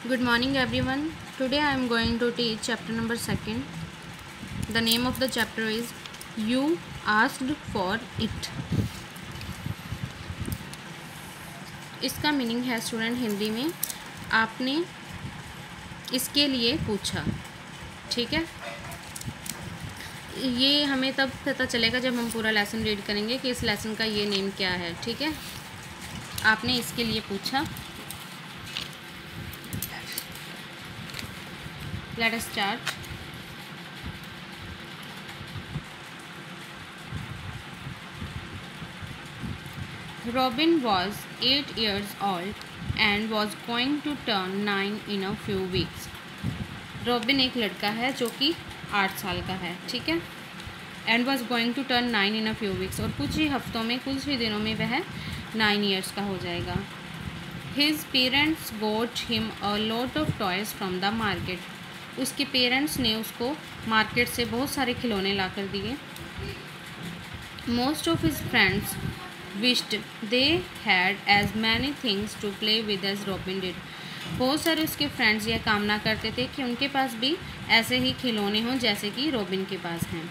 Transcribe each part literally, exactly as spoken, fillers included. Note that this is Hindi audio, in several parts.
Good morning everyone. Today I am going to teach chapter number second. The name of the chapter is You Asked for It. इसका मीनिंग है स्टूडेंट हिंदी में आपने इसके लिए पूछा। ठीक है, ये हमें तब पता चलेगा जब हम पूरा लेसन रीड करेंगे कि इस लेसन का ये नेम क्या है। ठीक है, आपने इसके लिए पूछा। Let us start. Robin was eight years old and was going to turn nine in a few weeks. Robin एक लड़का है जो कि आठ साल का है। ठीक है, and was going to turn nine in a few weeks, और कुछ ही हफ्तों में, कुछ ही दिनों में वह nine years का हो जाएगा। His parents got him a lot of toys from the market. उसके पेरेंट्स ने उसको मार्केट से बहुत सारे खिलौने ला कर दिए। Most of his friends wished they had as many things to play with as Robin did. बहुत सारे उसके फ्रेंड्स यह कामना करते थे कि उनके पास भी ऐसे ही खिलौने हों जैसे कि रॉबिन के पास हैं।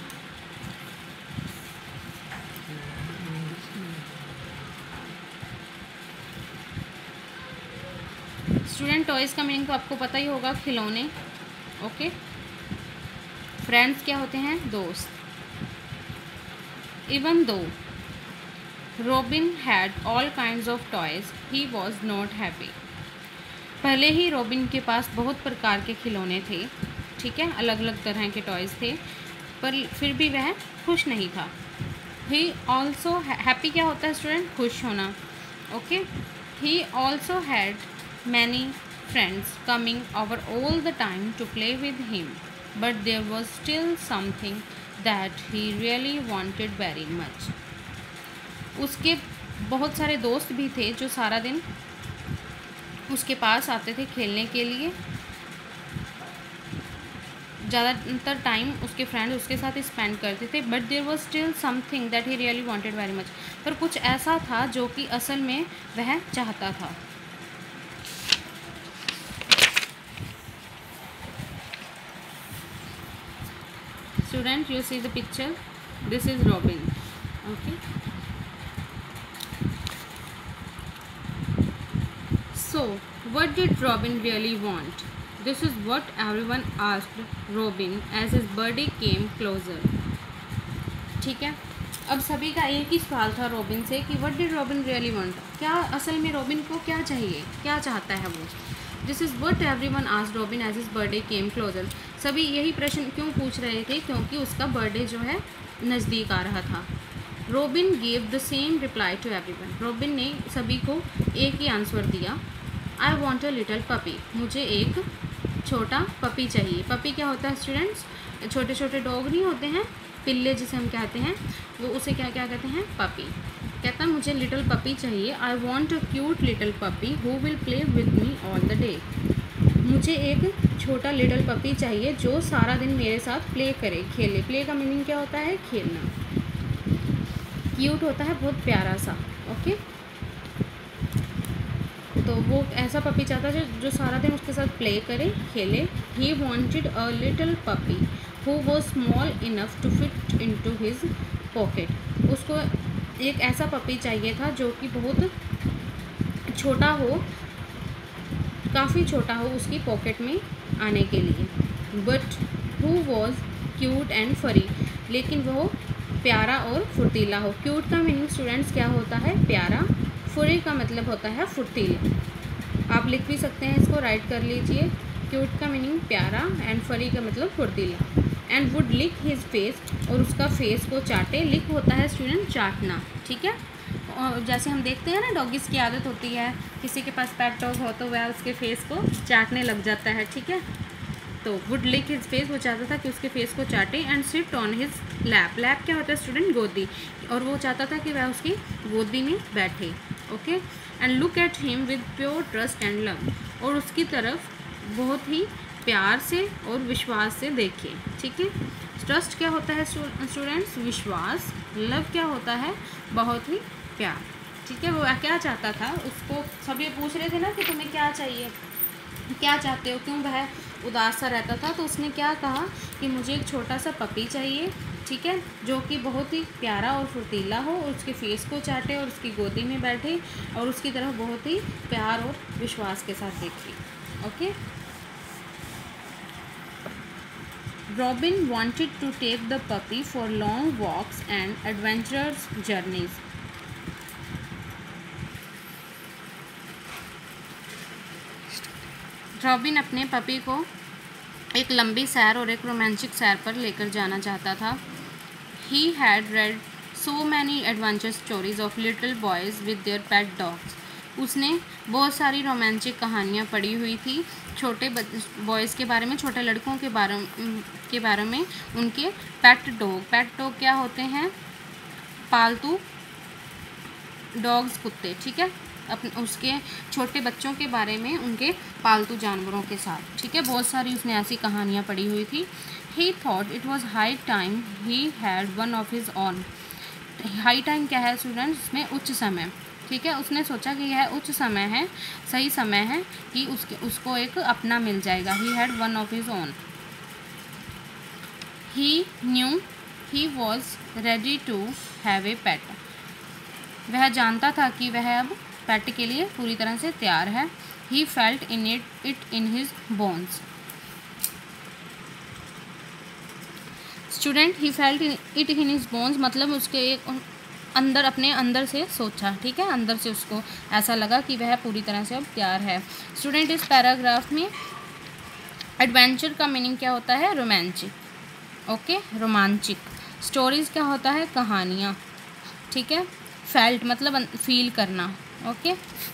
स्टूडेंट, टॉयज़ का मीनिंग तो आपको पता ही होगा, खिलौने। ओके, फ्रेंड्स क्या होते हैं? दोस्त। Even though Robin had all kinds of toys he was not happy. पहले ही रॉबिन के पास बहुत प्रकार के खिलौने थे। ठीक है, अलग अलग तरह के टॉयज़ थे, पर फिर भी वह खुश नहीं था। ही ऑल्सो हैप्पी क्या होता है स्टूडेंट? खुश होना। Okay, he also had many friends coming over all the time to play with him, but there was still something that he really wanted very much. उसके बहुत सारे दोस्त भी थे जो सारा दिन उसके पास आते थे खेलने के लिए। ज़्यादातर टाइम उसके फ्रेंड उसके साथ स्पेंड करते थे, but there was still something that he really wanted very much. पर कुछ ऐसा था जो कि असल में वह चाहता था। Student, you see the picture, this is Robin. Okay, so what did Robin really want? This is what everyone asked Robin as his birthday came closer. ठीक है, अब सभी का एक ही सवाल था रॉबिन से कि what did Robin really want? क्या असल में रॉबिन को क्या चाहिए, क्या चाहता है वो? This is what every one आज Robin as his birthday came closer. सभी यही प्रश्न क्यों पूछ रहे थे? क्योंकि उसका बर्थडे जो है नज़दीक आ रहा था। Robin gave the same reply to every one. Robin ने सभी को एक ही आंसर दिया, I want a little puppy. मुझे एक छोटा पपी चाहिए। पपी क्या होता है स्टूडेंट्स? छोटे छोटे डॉग नहीं होते हैं, पिल्ले जिसे हम कहते हैं, वो उसे क्या क्या कहते हैं? पपी। कहता है मुझे लिटिल पपी चाहिए। I want a cute little puppy who will play with me all the day. मुझे एक छोटा लिटिल पपी चाहिए जो सारा दिन मेरे साथ प्ले करे, खेले। प्ले का मीनिंग क्या होता है? खेलना। क्यूट होता है बहुत प्यारा सा। ओके, तो वो ऐसा पपी चाहता है जो, जो सारा दिन उसके साथ प्ले करे, खेले। He wanted a little puppy who was small enough to fit into his pocket. उसको एक ऐसा पपी चाहिए था जो कि बहुत छोटा हो, काफ़ी छोटा हो उसकी पॉकेट में आने के लिए। But who was cute and furry, लेकिन वो प्यारा और फुर्तीला हो। क्यूट का मीनिंग स्टूडेंट्स क्या होता है? प्यारा। फुरी का मतलब होता है फुर्तीला। आप लिख भी सकते हैं, इसको राइट कर लीजिए। क्यूट का मीनिंग प्यारा एंड फरी का मतलब फुर्तीला। And would lick his face, और उसका फेस को चाटे। लिक होता है स्टूडेंट चाटना। ठीक है, और जैसे हम देखते हैं ना, डॉगीज़ की आदत होती है, किसी के पास पेट डॉग हो तो वह उसके फेस को चाटने लग जाता है। ठीक है, तो वुड लिक हिज फेस, वो चाहता था कि उसके फेस को चाटे। And sit on his lap. Lap क्या होता है स्टूडेंट? गोदी। और वो चाहता था कि वह उसकी गोदी में बैठे। Okay, and look at him with pure trust and love, और उसकी तरफ बहुत ही प्यार से और विश्वास से देखें। ठीक है, ट्रस्ट क्या होता है स्टूडेंट्स? विश्वास। लव क्या होता है? बहुत ही प्यार। ठीक है, वो क्या चाहता था? उसको सभी पूछ रहे थे ना कि तुम्हें क्या चाहिए, क्या चाहते हो, क्यों वह उदास सा रहता था। तो उसने क्या कहा कि मुझे एक छोटा सा पपी चाहिए, ठीक है, जो कि बहुत ही प्यारा और फुर्तीला हो, और उसके फेस को चाटे और उसकी गोदी में बैठे और उसकी तरफ बहुत ही प्यार और विश्वास के साथ देखे। Okay. Robin wanted to take the puppy for long walks and adventurous journeys. Robin अपने पपी को एक लंबी सैर और एक रोमांटिक सैर पर लेकर जाना चाहता था। He had read so many adventure stories of little boys with their pet dogs. उसने बहुत सारी रोमांटिक कहानियाँ पढ़ी हुई थी छोटे बॉयज़ के बारे में, छोटे लड़कों के बारे के बारे में, उनके पेट डॉग। पेट डॉग क्या होते हैं? पालतू डॉग्स, कुत्ते, ठीक है, अपने उसके छोटे बच्चों के बारे में, उनके पालतू जानवरों के साथ, ठीक है। बहुत सारी उसने ऐसी कहानियाँ पढ़ी हुई थी। He thought it was high time he had one of his own. High time क्या है स्टूडेंट्स? इसमें उच्च समय, ठीक है। उसने सोचा कि यह उच्च समय है, सही समय है कि उसके उसको एक अपना मिल जाएगा। He had one of his own. He knew he was ready to have a pet. वह जानता था कि वह अब पेट के लिए पूरी तरह से तैयार है। He felt in it it in his bones. Student, he felt it in his bones मतलब उसके एक अंदर, अपने अंदर से सोचा, ठीक है, अंदर से उसको ऐसा लगा कि वह पूरी तरह से अब तैयार है। स्टूडेंट, इस पैराग्राफ में एडवेंचर का मीनिंग क्या होता है? रोमांचिक, ओके, रोमांचिक। स्टोरीज क्या होता है? कहानियाँ, ठीक है। फेल्ट मतलब फील करना, okay.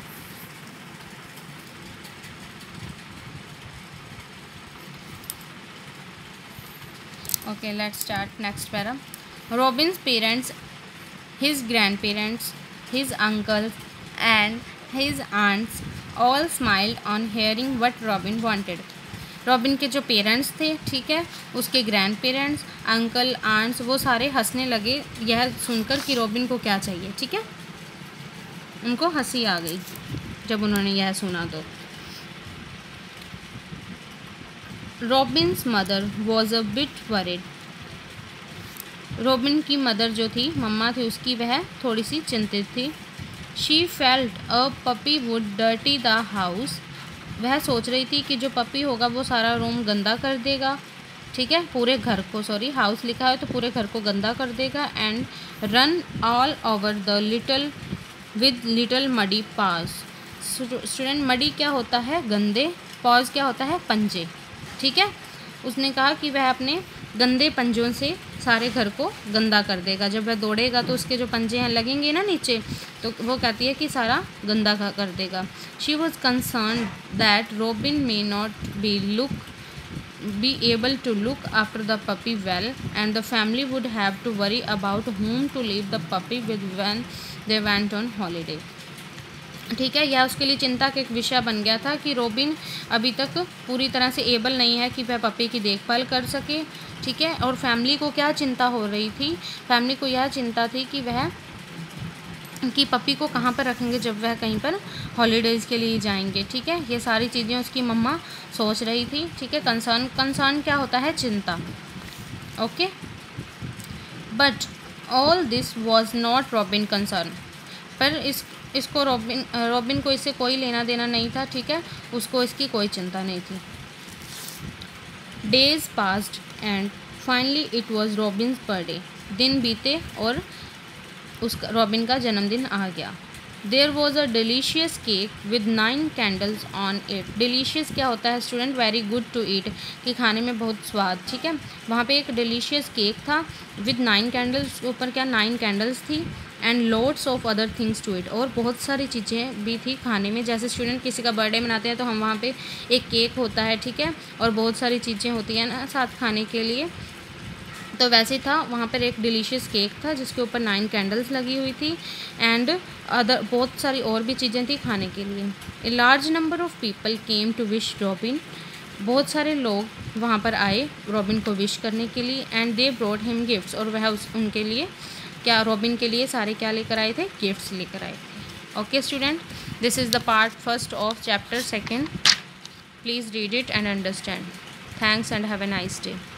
Okay, let's start next para. Robin's parents, his grandparents, his uncles and his aunts all smiled on hearing what Robin wanted. Robin के जो पेरेंट्स थे, ठीक है, उसके ग्रैंड पेरेंट्स, अंकल, आंट्स, वो सारे हंसने लगे यह सुनकर कि रॉबिन को क्या चाहिए, ठीक है। उनको हंसी आ गई जब उन्होंने यह सुना। तो Robin's mother was a bit worried. Robin की मदर जो थी, मम्मा थी उसकी, वह थोड़ी सी चिंतित थी। She felt a puppy would dirty the house. वह सोच रही थी कि जो पपी होगा वो सारा रूम गंदा कर देगा, ठीक है, पूरे घर को, सॉरी हाउस लिखा है तो पूरे घर को गंदा कर देगा। And run all over the little with little muddy paws. Student, muddy क्या होता है? गंदे, पास क्या होता है? पंजे, ठीक है। उसने कहा कि वह अपने गंदे पंजों से सारे घर को गंदा कर देगा। जब वह दौड़ेगा तो उसके जो पंजे हैं लगेंगे ना नीचे, तो वो कहती है कि सारा गंदा कर देगा। She was concern that Robin may not be look be able to look after the puppy well and the family would have to worry about whom to leave the puppy with when they went on holiday. ठीक है, यह उसके लिए चिंता का एक विषय बन गया था कि रॉबिन अभी तक पूरी तरह से एबल नहीं है कि वह पपी की देखभाल कर सके, ठीक है। और फैमिली को क्या चिंता हो रही थी? फैमिली को यह चिंता थी कि वह कि पपी को कहाँ पर रखेंगे जब वह कहीं पर हॉलीडेज़ के लिए जाएंगे, ठीक है। ये सारी चीज़ें उसकी मम्मा सोच रही थी, ठीक है। कंसर्न कंसर्न क्या होता है? चिंता, okay. But all this was not Robin concern. पर इस इसको रॉबिन रॉबिन को इससे कोई लेना देना नहीं था, ठीक है, उसको इसकी कोई चिंता नहीं थी। Days passed and finally it was Robin's birthday. दिन बीते और उसका रॉबिन का जन्मदिन आ गया। There was a delicious cake with nine candles on it. Delicious क्या होता है student? Very good to eat, कि खाने में बहुत स्वाद, ठीक है। वहाँ पे एक डिलीशियस केक था विद नाइन कैंडल्स, ऊपर क्या नाइन कैंडल्स थी, and loads of other things to it, और बहुत सारी चीज़ें भी थी खाने में। जैसे स्टूडेंट किसी का बर्थडे मनाते हैं तो हम वहाँ पे एक केक होता है, ठीक है, और बहुत सारी चीज़ें होती हैं ना साथ खाने के लिए, तो वैसे था वहाँ पर एक डिलीशियस केक था जिसके ऊपर नाइन कैंडल्स लगी हुई थी, एंड अदर बहुत सारी और भी चीज़ें थी खाने के लिए। A large number of people came to wish Robin. बहुत सारे लोग वहाँ पर आए रॉबिन को विश करने के लिए, and they brought him gifts, और वह उस उनके लिए क्या, रॉबिन के लिए सारे क्या लेकर आए थे? गिफ्ट्स लेकर आए थे। Okay student, this is the part first of chapter second. Please read it and understand. Thanks and have a nice day.